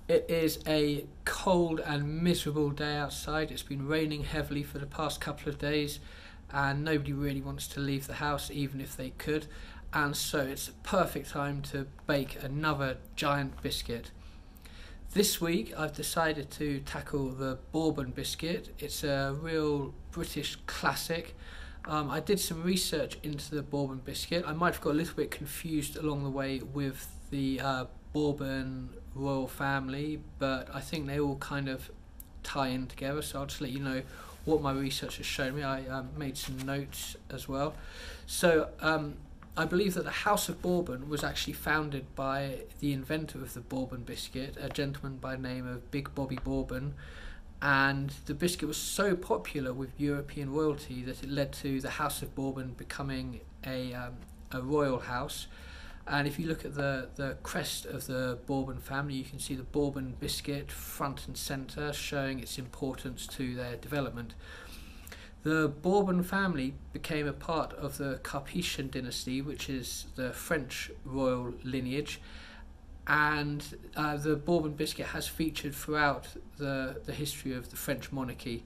It is a cold and miserable day outside. It's been raining heavily for the past couple of days and nobody really wants to leave the house even if they could, and so it's a perfect time to bake another giant biscuit. This week I've decided to tackle the bourbon biscuit. It's a real British classic. I did some research into the bourbon biscuit. I might have got a little bit confused along the way with the Bourbon royal family, but I think they all kind of tie in together, so I'll just let you know what my research has shown me. I made some notes as well. So I believe that the House of Bourbon was actually founded by the inventor of the bourbon biscuit, a gentleman by the name of Big Bobby Bourbon, and the biscuit was so popular with European royalty that it led to the House of Bourbon becoming a royal house. And if you look at the crest of the Bourbon family, you can see the Bourbon biscuit front and centre, showing its importance to their development. The Bourbon family became a part of the Capetian dynasty, which is the French royal lineage, and the Bourbon biscuit has featured throughout the history of the French monarchy.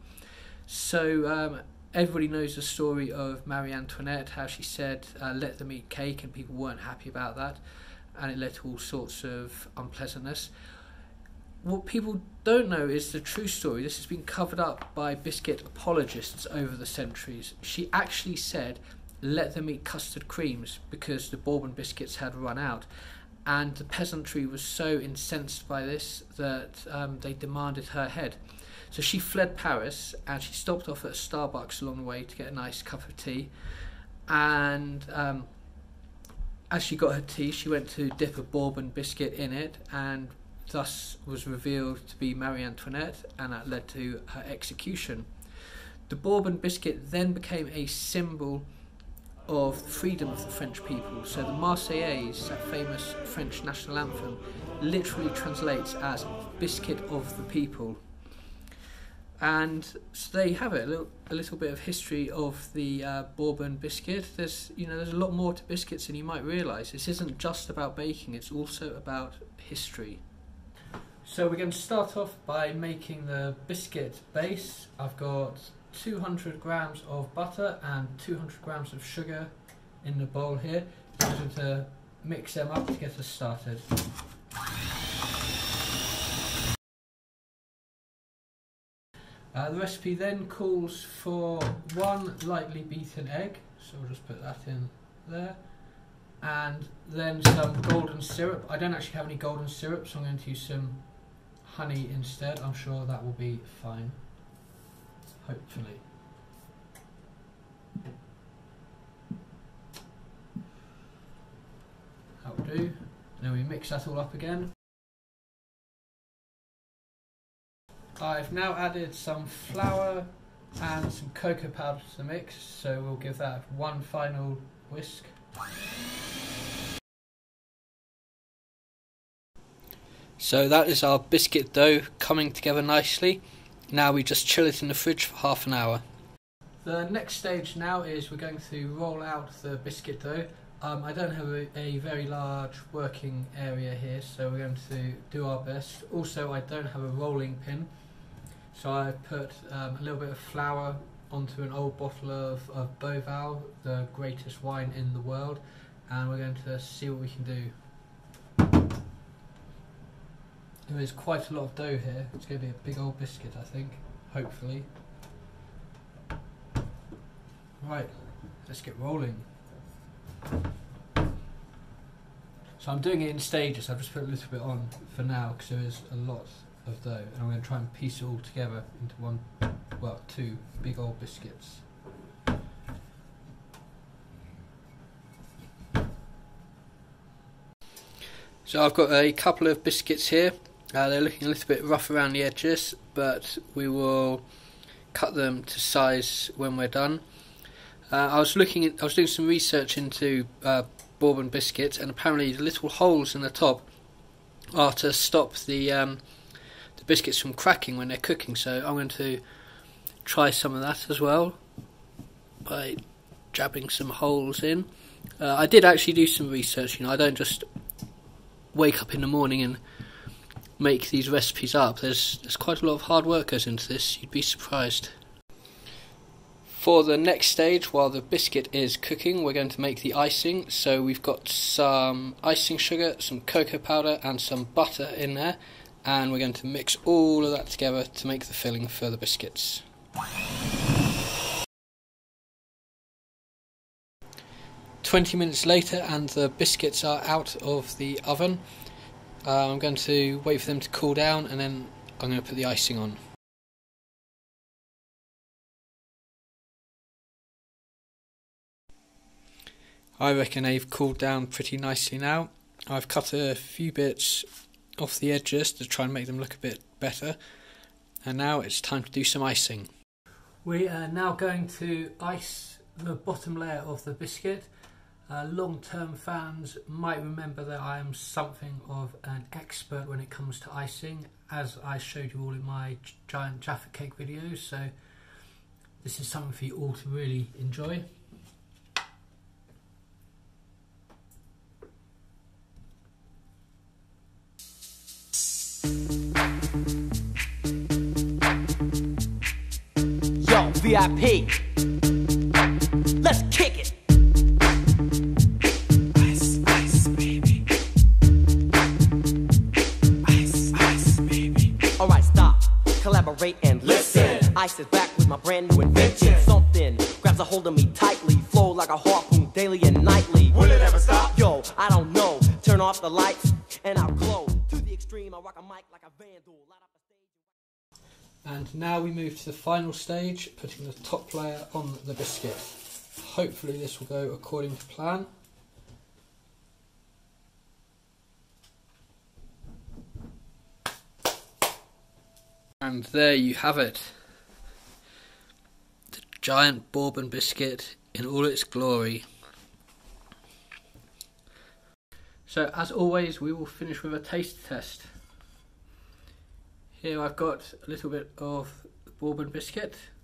So everybody knows the story of Marie Antoinette, how she said, let them eat cake, and people weren't happy about that, and it led to all sorts of unpleasantness. What people don't know is the true story. This has been covered up by biscuit apologists over the centuries. She actually said, let them eat custard creams, because the Bourbon biscuits had run out. And the peasantry was so incensed by this that they demanded her head. So she fled Paris and she stopped off at a Starbucks along the way to get a nice cup of tea. And as she got her tea, she went to dip a Bourbon biscuit in it, and thus was revealed to be Marie Antoinette, and that led to her execution. The Bourbon biscuit then became a symbol of freedom of the French people. So the Marseillaise, that famous French national anthem, literally translates as biscuit of the people. And so there you have it, a little bit of history of the Bourbon biscuit. There's a lot more to biscuits than you might realise. This isn't just about baking, it's also about history. So we're going to start off by making the biscuit base. I've got 200 grams of butter and 200 grams of sugar in the bowl here. I'm going to mix them up to get us started. The recipe then calls for 1 lightly beaten egg, so we'll just put that in there, and then some golden syrup. I don't actually have any golden syrup, so I'm going to use some honey instead. I'm sure that will be fine, hopefully. That will do. Then we mix that all up again. I've now added some flour and some cocoa powder to the mix, so we'll give that one final whisk. So that is our biscuit dough coming together nicely. Now we just chill it in the fridge for half an hour. The next stage now is we're going to roll out the biscuit dough. I don't have a very large working area here, so we're going to do our best. Also, I don't have a rolling pin, so I put a little bit of flour onto an old bottle of Beauval, the greatest wine in the world, and we're going to see what we can do. There is quite a lot of dough here. It's going to be a big old biscuit, I think, hopefully. Right, let's get rolling. So I'm doing it in stages. I've just put a little bit on for now because there is a lot of dough, and I'm going to try and piece it all together into two big old biscuits. So I've got a couple of biscuits here. They're looking a little bit rough around the edges, but we will cut them to size when we're done. I was doing some research into Bourbon biscuits, and apparently the little holes in the top are to stop the biscuits from cracking when they're cooking. So I'm going to try some of that as well by jabbing some holes in. I did actually do some research. I don't just wake up in the morning and make these recipes up. There's quite a lot of hard work goes into this, you'd be surprised. For the next stage, while the biscuit is cooking, we're going to make the icing. So we've got some icing sugar, some cocoa powder and some butter in there, and we're going to mix all of that together to make the filling for the biscuits. "20 minutes later and the biscuits are out of the oven. I'm going to wait for them to cool down and then I'm going to put the icing on. I reckon they've cooled down pretty nicely now. I've cut a few bits off the edges to try and make them look a bit better, and now it's time to do some icing. We are now going to ice the bottom layer of the biscuit. Long-term fans might remember that I am something of an expert when it comes to icing, as I showed you all in my giant Jaffa cake videos, so this is something for you all to really enjoy. Yo, VIP, let's kick it. Ice, ice, baby. Ice, ice, baby. Alright, stop, collaborate and listen. Ice is back with my brand new invention. Something grabs a hold of me tightly, flow like a harpoon daily and nightly. Will it ever stop? Yo, I don't know. Turn off the lights and I'll glow. To the extreme, I rock a mic like a vandal. And now we move to the final stage, putting the top layer on the biscuit. Hopefully this will go according to plan. And there you have it. The giant bourbon biscuit in all its glory. So as always, we will finish with a taste test. Here I've got a little bit of the bourbon biscuit.